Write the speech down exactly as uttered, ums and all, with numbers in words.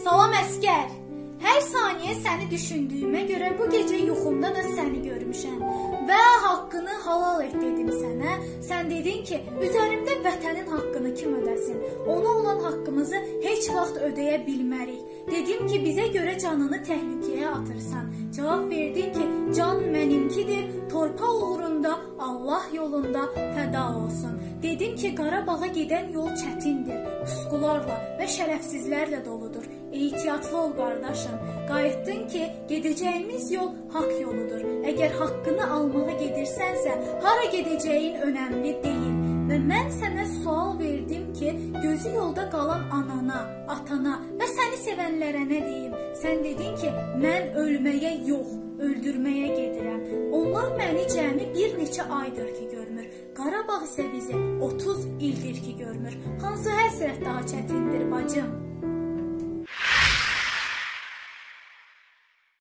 Salam əskər. Hər saniyə səni düşündüyümə görə bu gecə yuxumda da səni görmüşəm və haqqını halal et dedim sənə. Sən dedin ki, üzərimdə vətənin haqqını kim ödəsin? Ona olan haqqımızı heç vaxt ödəyə bilmərik. Dedim ki, bizə görə canını təhlükəyə atırsan. Cavab verdin ki, can mənimkidir, torpaq uğrunda, Allah yolunda fəda olsun. Dedim ki, Qarabağa gedən yol çətindir, pusqularla və şərəfsizlərlə doludur. Ehtiyatlı ol qardaşım. Qayıtdın ki, gedəcəyimiz yol haqq yoludur. Əgər haqqını almağa gedirsənsə, hara gedəcəyin önəmli deyil. Və mən sənə sual verdim ki, gözü yolda qalan anana, atana və səni sevənlərə nə deyim? Sən dedin ki, mən ölməyə yox, öldürməyə gedirəm. Onlar məni cəmi bir neçə aydır ki görmür. Qarabağ isə bizi otuz ildir ki görmür. Hansı həsrət daha çətindir bacım?